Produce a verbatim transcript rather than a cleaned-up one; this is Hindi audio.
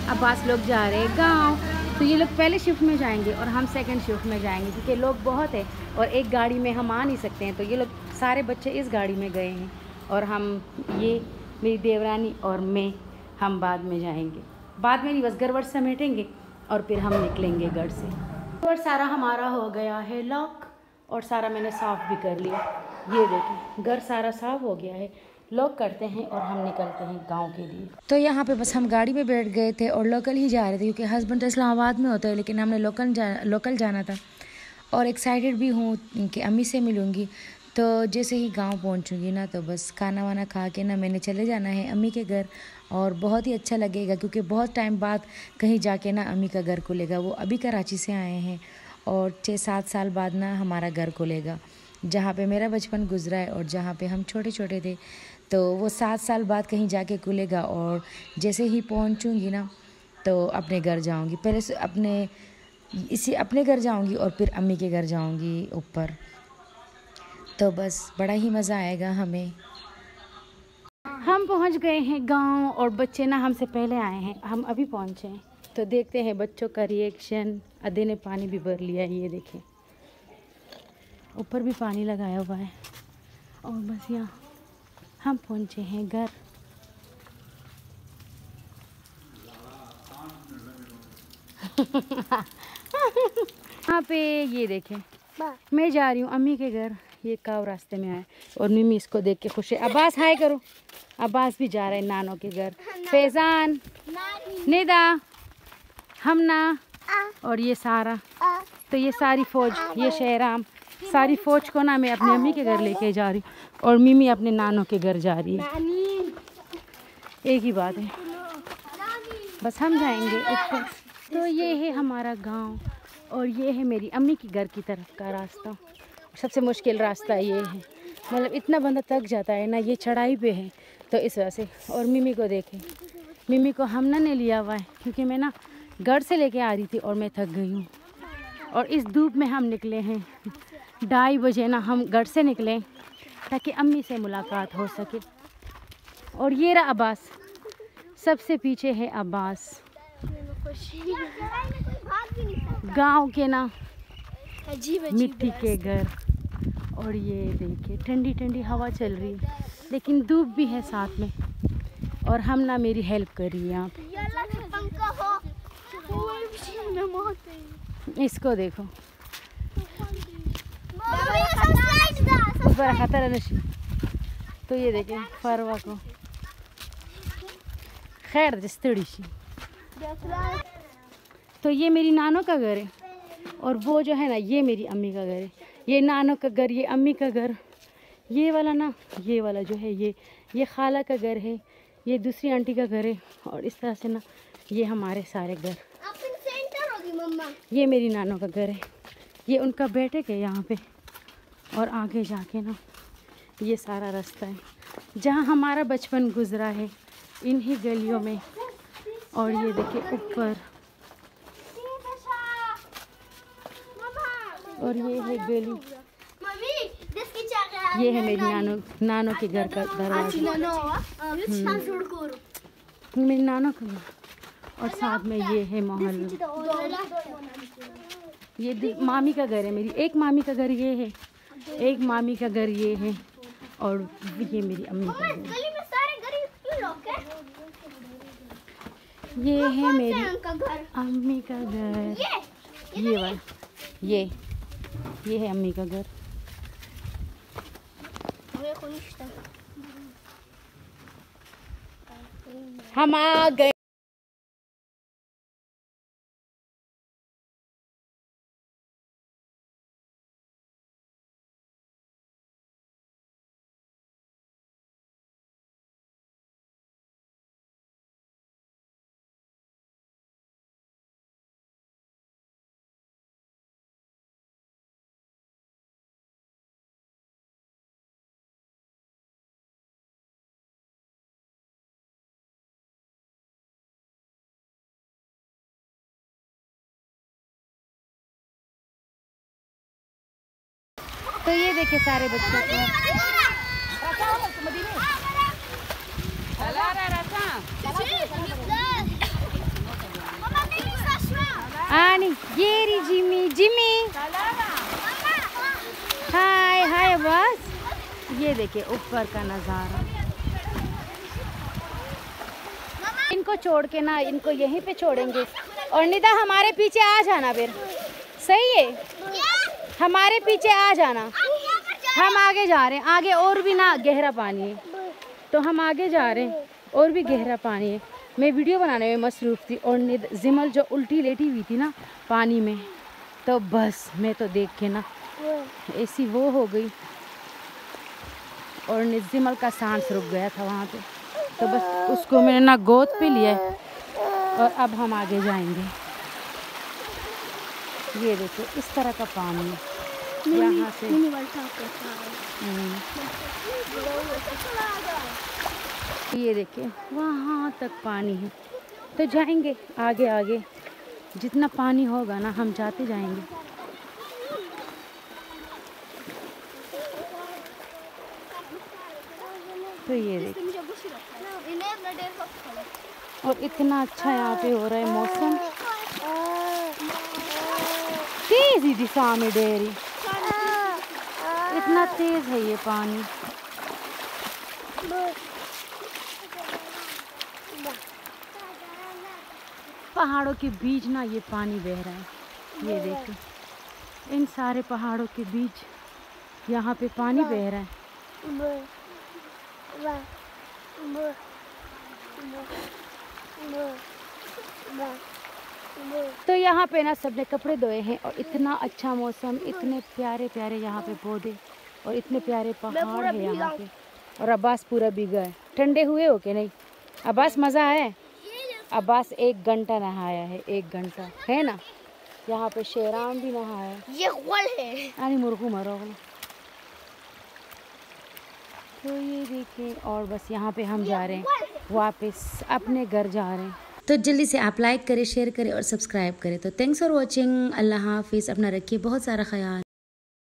अब्बास लोग जा रहे हैं गाँव। तो ये लोग पहले शिफ्ट में जाएंगे और हम सेकंड शिफ्ट में जाएंगे, क्योंकि लोग बहुत है और एक गाड़ी में हम आ नहीं सकते हैं। तो ये लोग सारे बच्चे इस गाड़ी में गए हैं और हम, ये मेरी देवरानी और मैं, हम बाद में जाएंगे। बाद में नहीं, बस घर वर समेटेंगे और फिर हम निकलेंगे घर से। और सारा हमारा हो गया है लॉक और सारा मैंने साफ़ भी कर लिया। ये देखिए घर सारा साफ़ हो गया है। लॉक करते हैं और हम निकलते हैं गांव के लिए। तो यहाँ पे बस हम गाड़ी में बैठ गए थे और लोकल ही जा रहे थे, क्योंकि हस्बैंड तो इस्लामाबाद में होता है, लेकिन हमने लोकल जा लोकल जाना था। और एक्साइटेड भी हूँ कि अम्मी से मिलूँगी। तो जैसे ही गांव पहुँचूँगी ना, तो बस खाना वाना खा के ना मैंने चले जाना है अम्मी के घर। और बहुत ही अच्छा लगेगा, क्योंकि बहुत टाइम बाद कहीं जाके ना अम्मी का घर खुलेगा। वो अभी कराची से आए हैं और छः सात साल बाद ना हमारा घर खुलेगा, जहाँ पे मेरा बचपन गुजरा है और जहाँ पे हम छोटे छोटे थे। तो वो सात साल बाद कहीं जाके खुलेगा और जैसे ही पहुँचूँगी ना, तो अपने घर जाऊँगी। पहले से अपने इसी अपने घर जाऊँगी और फिर अम्मी के घर जाऊँगी ऊपर। तो बस बड़ा ही मज़ा आएगा हमें। हम पहुंच गए हैं गांव और बच्चे ना हमसे पहले आए हैं, हम अभी पहुंचे हैं। तो देखते हैं बच्चों का रिएक्शन। अदे ने पानी भी भर लिया है, ये देखें ऊपर भी पानी लगाया हुआ है। और बस यहाँ हम पहुंचे हैं घर। यहाँ पे ये देखें, मैं जा रही हूँ अम्मी के घर। ये काव रास्ते में आए और मिमी इसको देख के खुश है। अब्बास हाय करो। अब्बास भी जा रहे हैं नानो के घर। फैजान, निदा, हमना और ये सारा। तो ये सारी फौज, ये शहराम, सारी फौज को ना मैं अपनी अम्मी के घर लेके जा रही हूँ और मिमी अपने नानो के घर जा रही है। एक ही बात है, बस हम जाएंगे ऊपर। तो ये है हमारा गांव और ये है मेरी अम्मी की घर की तरफ का रास्ता। सबसे मुश्किल रास्ता ये है, मतलब इतना बंदा थक जाता है ना, ये चढ़ाई पे है तो इस वजह से। और मिमी को देखें, मिमी को हमने ने लिया हुआ है, क्योंकि मैं ना घर से लेके आ रही थी और मैं थक गई हूँ। और इस धूप में हम निकले हैं, ढाई बजे ना हम घर से निकले ताकि अम्मी से मुलाकात हो सके। और ये रहा अब्बास, सबसे पीछे है अब्बास। गांव के ना मिट्टी के घर। और ये देखिए ठंडी ठंडी हवा चल रही है, लेकिन धूप भी है साथ में। और हम ना मेरी हेल्प कर रही है यहाँ पे। इसको देखो, बड़ा खतरा नशी। तो ये देखें फरवा को, खैर जिस्तड़ी सी। तो ये मेरी नानो का घर है और वो जो है ना, ये मेरी अम्मी का घर है। ये नानो का घर, ये अम्मी का घर। ये वाला ना, ये वाला जो है, ये ये खाला का घर है, ये दूसरी आंटी का घर है। और इस तरह से ना ये हमारे सारे घर। ये मेरी नानो का घर है, ये उनका बेटे के यहाँ पे। और आगे जाके ना ये सारा रास्ता है जहाँ हमारा बचपन गुजरा है, इन्हीं गलियों में। और ये देखिए ऊपर, और ये है गली। ये है मेरी नानो नानो के घर का दरवाजा, मेरी नानो का। और साथ में ये है मोहल्ला। ये मामी का घर है मेरी, एक मामी का घर ये है, एक मामी का घर ये है, और ये मेरी अम्मी का घर। ये है मेरी अम्मी का घर, ये वाला, ये ये है अम्मी का घर। हम आ गए। तो ये देखिए सारे बच्चों को। जिमी हाय हाय बस। ये देखिए ऊपर का नज़ारा। इनको छोड़ के ना, इनको यहीं पे छोड़ेंगे। और निदा हमारे पीछे आ जाना फिर, सही है? हमारे पीछे आ जाना। हम आगे जा रहे हैं, आगे और भी ना गहरा पानी है, तो हम आगे जा रहे हैं, और भी गहरा पानी है। मैं वीडियो बनाने में मसरूफ़ थी और जिमल जो उल्टी लेटी हुई थी ना पानी में, तो बस मैं तो देख के ना ऐसी वो हो गई, और जिमल का सांस रुक गया था वहाँ पे, तो बस उसको मैंने ना गोद पे लिया है। और अब हम आगे जाएंगे। ये देखो इस तरह का पानी है यहाँ से। ये देखिए वहाँ तक पानी है, तो जाएंगे आगे आगे, जितना पानी होगा ना हम जाते जाएंगे। तो ये देखिए, और इतना अच्छा यहाँ पे हो रहा है मौसम। तेज ही दिशा में डेरी, इतना तेज है ये पानी। पहाड़ों के बीच ना ये पानी बह रहा है। ये देखो इन सारे पहाड़ों के बीच यहाँ पे पानी बह रहा है। तो यहाँ पे ना सबने कपड़े धोए हैं, और इतना अच्छा मौसम, इतने प्यारे प्यारे यहाँ पे पौधे और इतने प्यारे पहाड़ है यहाँ पे। और अब्बास पूरा भीगा है। ठंडे हुए हो के नहीं अब्बास? मज़ा है? अब्बास एक घंटा नहाया है, एक घंटा है ना। यहाँ पे शेराम भी नहाया। ये है अरे मुर्गू मरो। तो ये देखिए, और बस यहाँ पे हम जा रहे हैं वापस अपने घर जा रहे हैं। तो जल्दी से आप लाइक करें, शेयर करें और सब्सक्राइब करें। तो थैंक्स फॉर वॉचिंग। अल्लाह हाफिज़। अपना रखिए बहुत सारा ख्याल।